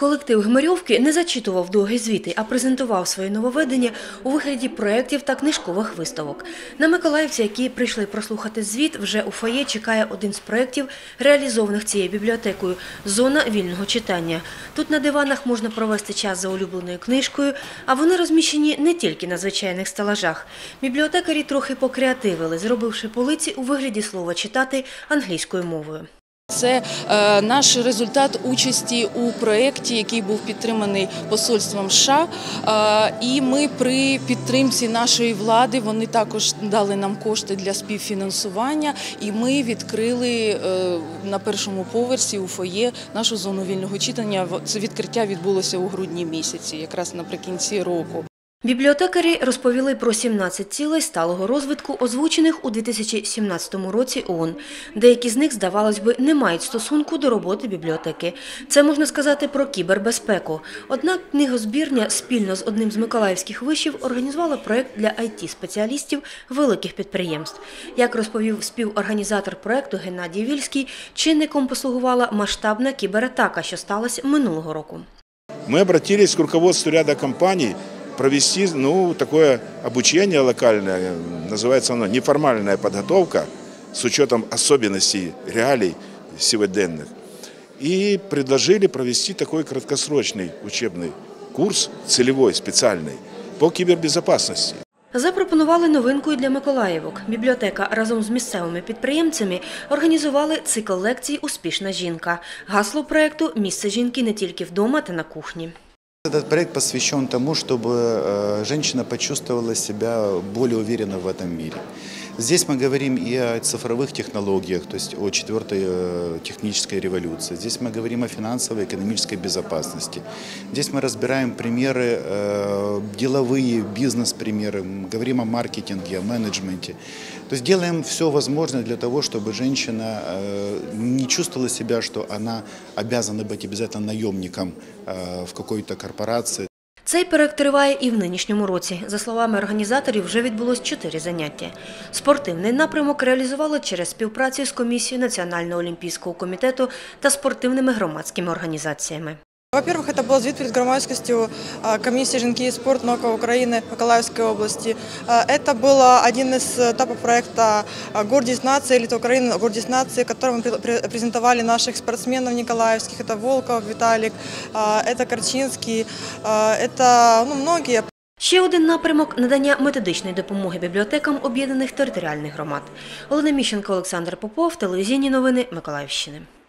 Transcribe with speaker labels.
Speaker 1: Колектив Гмирьовки не зачитував довгі звіти, а презентував свої нововведення у вигляді проєктів та книжкових виставок. На миколаївців, які прийшли прослухати звіт, вже у фоє чекає один з проєктів, реалізованих цією бібліотекою – «Зона вільного читання». Тут на диванах можна провести час за улюбленою книжкою, а вони розміщені не тільки на звичайних стелажах. Бібліотекарі трохи покреативили, зробивши полиці у вигляді слова «читати» англійською мовою.
Speaker 2: Це наш результат участі у проєкті, який був підтриманий посольством США. І ми при підтримці нашої влади, вони також дали нам кошти для співфінансування. І ми відкрили на першому поверсі у фоє нашу зону вільного читання. Це відкриття відбулося у грудні місяці, якраз наприкінці року.
Speaker 1: Бібліотекарі розповіли про 17 цілей сталого розвитку, озвучених у 2017 році ООН. Деякі з них, здавалось би, не мають стосунку до роботи бібліотеки. Це можна сказати про кібербезпеку. Однак книгозбірня спільно з одним з миколаївських вишів організувала проєкт для IT-спеціалістів великих підприємств. Як розповів співорганізатор проєкту Геннадій Вільський, чинником послугувала масштабна кібератака, що сталася минулого року.
Speaker 3: Ми звернулися до керівництва ряду компаній провести такое обучение локальное, называется оно неформальная подготовка с учетом особенностей реалий сегодняшних. И предложили провести такой краткосрочный учебный курс, целевой, специальный, по кибербезопасности.
Speaker 1: Запропонували новинку і для миколаївок. Бібліотека разом з місцевими підприємцями організували цикл лекцій «Успішна жінка». Гасло проєкту «Місце жінки не тільки вдома та на кухні».
Speaker 4: Этот проект посвящен тому, чтобы женщина почувствовала себя более уверенно в этом мире. Здесь мы говорим и о цифровых технологиях, то есть о четвертой технической революции. Здесь мы говорим о финансовой и экономической безопасности. Здесь мы разбираем примеры, деловые, бизнес-примеры, говорим о маркетинге, о менеджменте. То есть делаем все возможное для того, чтобы женщина не чувствовала себя, что она обязана быть обязательно наемником в какой-то корпорации.
Speaker 1: Цей проєкт триває і в нинішньому році. За словами організаторів, вже відбулось 4 заняття. Спортивний напрямок реалізували через співпрацю з Комісією Національного олімпійського комітету та спортивними громадськими організаціями.
Speaker 5: Во-первых, это был звіт перед громадскостью комиссии «Жінки и спорт» НОКа Украины Миколаївской области. Это был один из этапов проекта «Гордость нации», элита Украины «Гордость нации», в котором мы презентовали наших спортсменов николаевских. Это Волков Виталик, это Корчинский, это многие.
Speaker 1: Ще один напрямок – надання методичної допомоги бібліотекам об'єднаних територіальних громад. Олена Міщенко, Олександр Попов, телевізійні новини Миколаївщини.